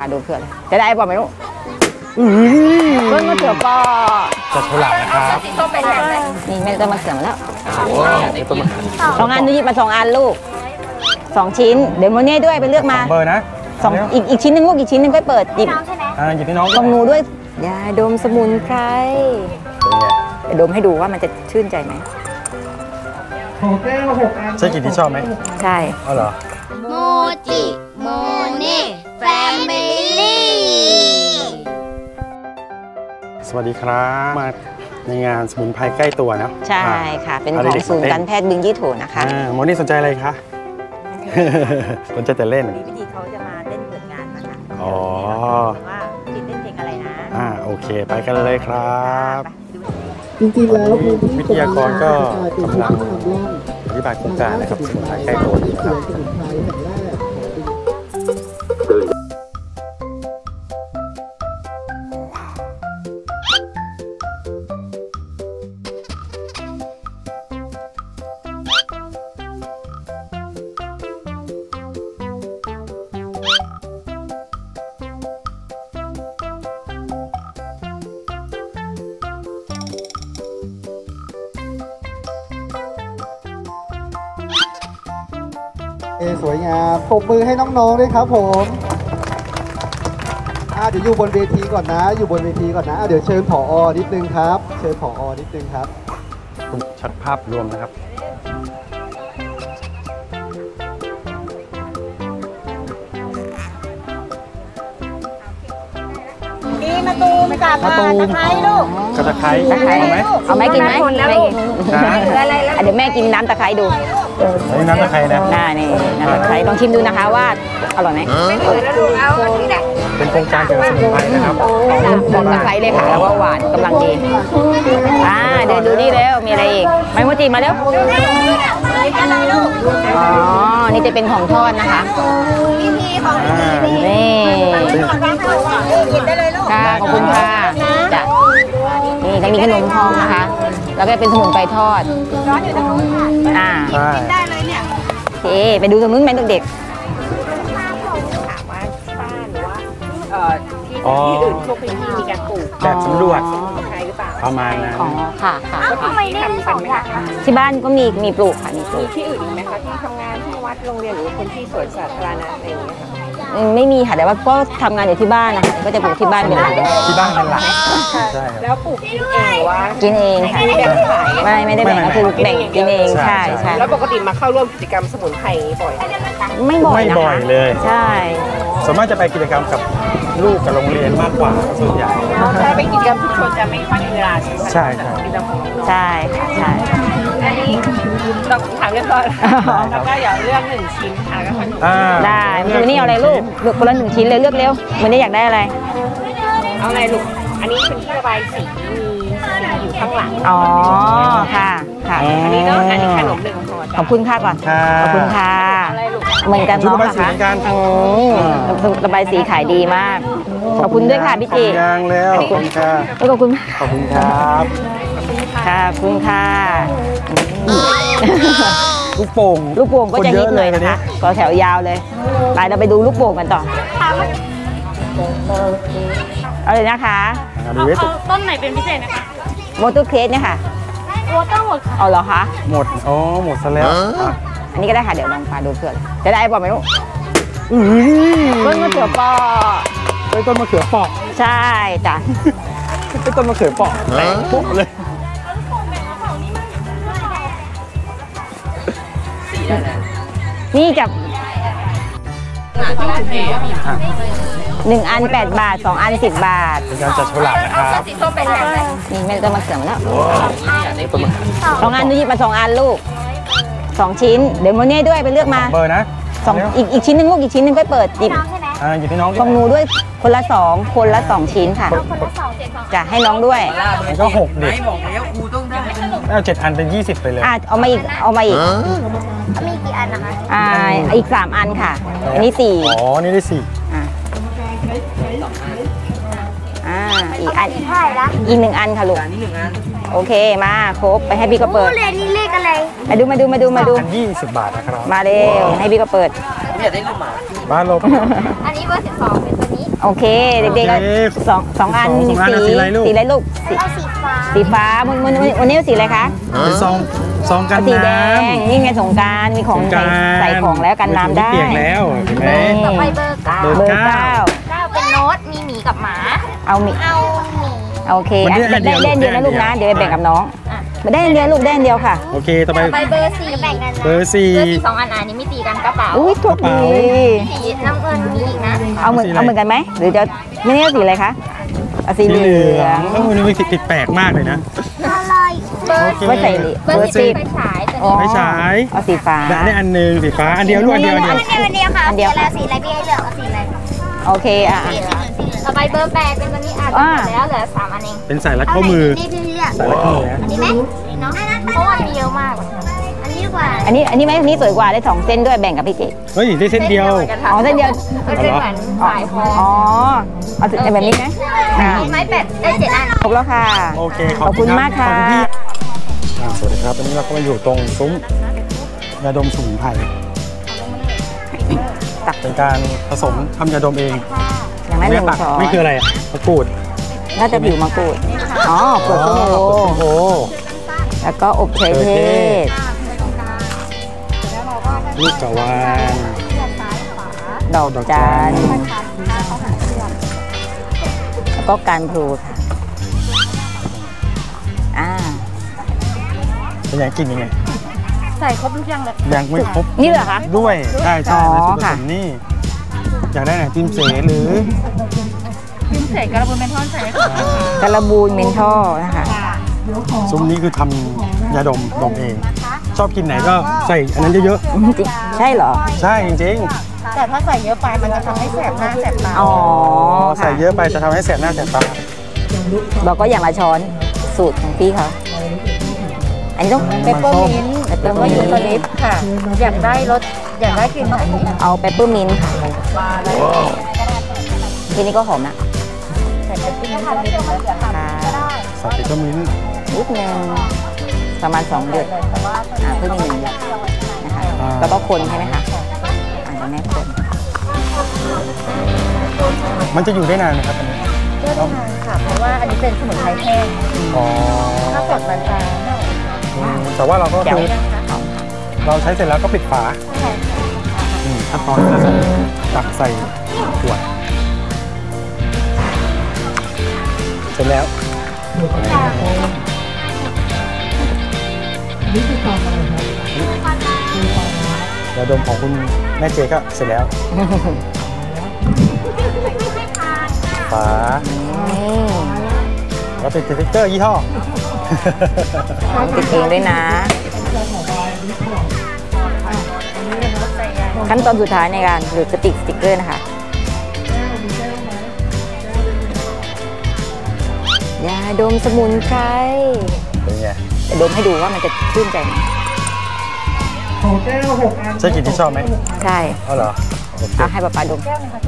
ดูเพื่อนจะได้ป่ะไม่รู้ต้นมะเขือปอจะฉลาดนะครับนี่แม่ต้นมะเขือมาแล้ว2 อันดูหยิบมา2 อันลูก2 ชิ้นเดี๋ยวโมเน่ด้วยไปเลือกมาเบอร์นะอีกชิ้นนึงลูกอีกชิ้นนึงค่อยเปิดหยิบหยิบให้น้องลองนูด้วยยาดมสมุนไพรดมให้ดูว่ามันจะชื่นใจไหมใช่กินที่ชอบไหมใช่อ๋อเหรอโมจิโมเน่แฟมิลี่สวัสดีครับมาในงานสมุนไพรใกล้ตัวนะใช่ค่ะเป็นของศูนย์การแพทย์บึงยี่โถนะคะโมนี่สนใจอะไรคะสนใจแต่เล่นพิธีเขาจะมาเต้นเปิดงานนะคะอ๋อว่าพิธีเต้นเพลงอะไรนะโอเคไปกันเลยครับจริงๆแล้ววิทยากรก็กำลังอธิบายโครงการนะครับสมุนไพรใกล้ตัวนี้ครับสวยงามปรบมือให้น้องๆด้วยครับผมเดี๋ยวอยู่บนเวทีก่อนนะเดี๋ยวเชิญผอ.นิดนึงครับเชิญผอ.นิดนึงครับคุณชัดภาพรวมนะครับมะตูมกับตะไคร้ลูกกระตะไคร้เอาไหมกินไหมไม่กินเดี๋ยวแม่กินน้ำตะไคร้ดูน้ำตะไคร้นะนี่น้ำตะไคร้ลองชิมดูนะคะว่าอร่อยไหมไม่เคยแล้วลูกเอาที่ไหนเป็นโครงการเกี่ยวกับสมุนไพรนะครับบอกตะไคร้เลยค่ะแล้วว่าหวานกำลังดีเดินดูนี่แล้วมีอะไรอีกไมโมจิมาเร็วนี่จะเป็นของทอดนะคะนี่ค่ะขอบคุณค่ะจ้ะนี่จะมีขนมทองนะคะแล้วก็เป็นสมุนไพรทอดได้เลยเนี่ยโอเคไปดูตรงนู้นไหมเด็กที่อื่นพวกพื้นที่มีการปลูกแบบสำรวจใช่หรือเปล่าประมาณนั้นค่ะทำไมได้2 อย่างที่บ้านก็มีปลูกค่ะมีปลูกที่อื่นไหมคะที่ทำงานที่วัดโรงเรียนหรือพื้นที่สวนสาธารณะอะไรอย่างเงี้ยค่ะไม่มีค่ะแต่ว่าก็ทำงานอยู่ที่บ้านนะคะก็จะปลูกที่บ้านเป็นหลักที่บ้านเป็นหลักใช่แล้วปลูกกินเองว่ากินเองค่ะไม่ได้แบ่งก็คือแบ่งกินเองใช่แล้วปกติมาเข้าร่วมกิจกรรมสมุนไพรบ่อยไม่บ่อยนะคะไม่บ่อยเลยใช่ส่วนมากจะไปกิจกรรมกับลูกกับโรงเรียนมากกว่าส่วนใหญ่ถ้าเป็นกิจกรรมชุมชนจะไม่ค่อยมีเวลาใช่กิจกรรมของน้องใช่ค่ะใช่อันนี้เราถามเรียบร้อยแล้วก็อย่าเลือก1 ชิ้นค่ะแล้วก็ได้วันนี้เอาอะไรลูกเลือกคนละ1 ชิ้นเลยเลือกเร็ววันนี้อยากได้อะไรเอาอะไรลูกอันนี้เป็นที่ระบายสีมีอยู่ข้างหลังค่ะอันนี้เนาะอันนี้ขนม1 ห่อขอบคุณค่ะก่อนขอบคุณค่ะเหมือนกันเนาะค่ะระบายสีขายดีมากขอบคุณด้วยค่ะพี่จียังแล้วขอบคุณค่ะขอบคุณครับค่ะขอบคุณค่ะลูกโป่งก็จะฮิตเลยนะคะก็แถวยาวเลยไปเราไปดูลูกโป่งกันต่อเอาเลยนะคะต้นไหนเป็นพิเศษนะคะโมตูเคสเนี่ยค่ะหมดเอาเหรอคะหมดซะแล้วอันนี้ก็ได้ค่ะเดี๋ยวลองปาดูเพื่อนจะได้ป่ะไม่รู้ต้นมะเขือปอเป็นต้นมะเขือปอกใช่จ้ะเป็นต้นมะเขือปอกปุ๊บเลยนี่กับ1 อัน8 บาท2 อัน10 บาทเป็นการจัดฉลากนะครับนี่แม่ต้นมะเขือมาแล้ว2 อันดูหยิบมา2 อันลูก2 ชิ้นเดี๋ยวโมเน่ด้วยไปเลือกมาเบอร์นะอีกชิ้นนึงลูกอีกชิ้นนึงค่อยเปิดหยิบให้น้องลองนูด้วยคนละ2 ชิ้นค่ะจะให้น้องด้วยก็6ดิเอา7 อันเป็น20ไปเลยเอามาอีกมีกี่อันนะคะอีก3 อันค่ะอันนี้4 นี่ได้4 อีกอันอีก1 อันค่ะลูกโอเคมาครบไปให้พี่ก็เปิดนี่เลขอะไรมาดู 20 บาทนะครับมาเร็วให้พี่ก็เปิดอยากได้ลูกหมาบ้านลบอันนี้เบอร์12เป็นตัวนี้โอเค เด็กๆก็สองอันสองอันสีอะไรลูกสีอะไรลูกเอาสีฟ้าสีฟ้าวันนี้สีอะไรคะเป็นซองกันสีแดน้งนี่ไงสงกรานต์มีของำสงกรานต์ใส่ของแล้วกันน้ำได้เปียกแล้วเห็นไหมต่อไปเบอร์เก้าเบอร์เบอร์เก้าเก้าเป็นโน้ตมีหมีกับหมาเอามีเอาหมีโอเคมันได้อันเดีได้ยวเดียวนะลูลูกกได้นะอันเดีเดี๋ยยว วไปแบ่งกับน้องมาได้อันเดียวลูกได้อันเดียวค่ะโอเคต่อไปต่อไปเบอร์สี่แบ่งกันนะเบอร์สี่เบอร์สี่สองอันอันนี้มีตีกันกระเป๋าอุ้ยถูกกระดีเป๋าสีน้ำเงินมีอีกนะเอาเหมือนกันไหมหรือจะไม่แน่สีอะไรคะเอาสีเหลืองเอ้าวันนี้มันติดแปลกมากเลยนะอะไรเบอร์โอเคไว้ใส่เบอร์เบอร์สิสิบบ ไฟฉายตัวอ๋อนี้ไม่ใช่เอาสีฟ้าได้อันหนึ่งสีฟ้าอันเดียวลูกอันเดียวอันเดียวอันเดียวค่ะอันเดียวสีอะไรพี่ให้เลือกเอาสีอะไรโอเคอ่ะสีเหลืองต่อไปเบอร์แปดเป็นตัวนี้อ่านหมดแล้วเหลือ3อันเองเป็นสายรัดข้อมือนี่พี่เลือกสายรัดข้อมือนะอันนี้ไหมเนาะเพราะว่ามีเยอะมาก อันนี้ดีกว่าอันนี้ไหมอันนี้สวยกว่าได้2 เส้นด้วยแบ่งกับพี่เจเฮ้ยได้เส้นเดียวอ๋อเส้นเดียวมันเป็นเหมือนสายพออ๋อเอาสีแบบนี้ไหมอ่าไม้เป็ดได้7อันครบแล้วค่ะโอเคขอบคุณมากค่ะขอบคุณพี่สวัสดีครับวันนี้เราก็มาอยู่ตรงซุ้มยาดมสมุนไพรเป็นการผสมทำยาดมเองอย่างนั้นหนึ่งตักช้อนไม่คืออะไรมะกรูดน่าจะผิวมะกรูดอ๋อเปลือกส้มโอโอ้แล้วก็อบเชยเทศลูกกะวานดอกจันทร์แล้วก็การพลูค่ะอ่าเป็นอย่างกินยังไงใส่ครบทุกอย่างเลยยังไม่ครบนี่เหรอคะด้วยใช่อ๋อในส่วนผค่ะสมนี่อยากได้ไหนจิ้มเสหรือพิมพ์เสร็จกระบุนเป็นท่อนใส่ให้ครบนะคะกระบูนเมนทอลนะคะซุ้มนี้คือทำยาดมเอง ชอบกินไหนก็ใส่อันนั้นเยอะจริงใช่เหรอๆใช่จริงแต่ถ้าใส่เยอะไปมันจะทำให้แสบหน้าแสบตาอ๋อๆใส่ค่ะเยอะไปจะทำให้แสบหน้าแสบตาเราก็อย่างละช้อนสูตรของพี่เขาอันนี้ต้องเปปเปอร์มินต์แล้วก็ยูคาลิปต์ค่ะ อยากได้รสอยากได้กลิ่นไหนเอาเปปเปอร์มินต์ค่ะทีนี้ก็หอมนะใส่เปปเปอร์มินต์นิดนึงนะคะค่ะใส่เปปเปอร์มินต์นิดนึงประมาณ2 หยดเพิ่มอีก1 หยดนะคะแล้วก็คนใช่ไหมคะอ่าเดี๋ยวแม่คนมันจะอยู่ได้นานไหมครับอันนี้ก็ได้นานค่ะ เพราะว่าอันนี้เป็นสมุนไพรแห้งอ๋อถ้าสดมันจะแต่ว่าเราก็เดี๋ยวคือเราใช้เสร็จแล้วก็ปิดฝาขั้นตอนก็จะตักใส่ขวดเสร็จแล้วยาดมของคุณแม่เจก็เสร็จแล้วฝานี่แล้วเป็นสติ๊กเกอร์ยี่ห้อติดเองด้วยนะ ขั้นตอนสุดท้ายในการหรือสติ๊กเกอร์นะคะยาดมสมุนไพรเป็นไงจะดมให้ดูว่ามันจะชื่นใจไหมใช่กลิ่นที่ชอบไหมใช่อ๋อเหรอโอเคเอาให้ป๊าป๊าดม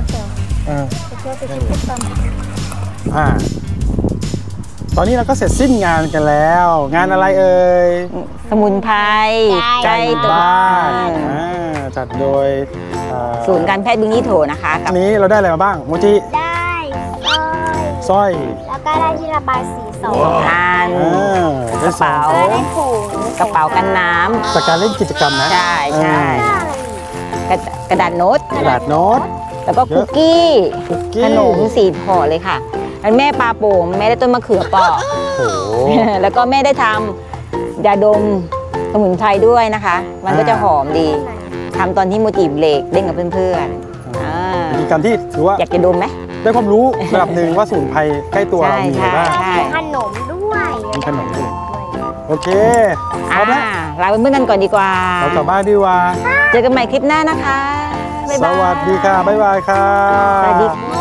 อ่าตอนนี้เราก็เสร็จสิ้นงานกันแล้ว งานอะไรเอ่ยสมุนไพรใกล้ตัวบ้านจัดโดยศูนย์การแพทย์บึงยี่โถนะคะกับอันนี้เราได้อะไรมาบ้างโมจิได้สร้อยสร้อยแล้วก็ได้ที่ระบายสีสองอันได้กระเป๋าได้ถุงกระเป๋ากันน้ำจากการเล่นกิจกรรมนะใช่ใช่กระดาษโน้ตกระดาษโน้ตแล้วก็คุกกี้คุกกี้ขนม4 ห่อเลยค่ะแล้วแม่ปลาโป่งแม่ได้ต้นมะเขือเปราะโอ้โหแล้วก็แม่ได้ทำยาดมสมุนไพรด้วยนะคะ มันก็จะหอมดีทำตอนที่โมจิเบรกเล่นกับเพื่อนๆกิจกรรมที่ถือว่าอยากจะดมไหมได้ความรู้ระดับหนึ่งว่าสมุนไพรใกล้ตัวเรามีอะไรบ้างใช่ขนมด้วยมีขนมด้วยโอเคพอ่าร้อมแล้วลาเพื่อนๆกันก่อนดีกว่าเรากลับบ้านดีกว่าเจอกันใหม่คลิปหน้านะคะบ๊ายสบายวัสดีค่ะ บ๊ายบายค่ะสวัสดีค่ะ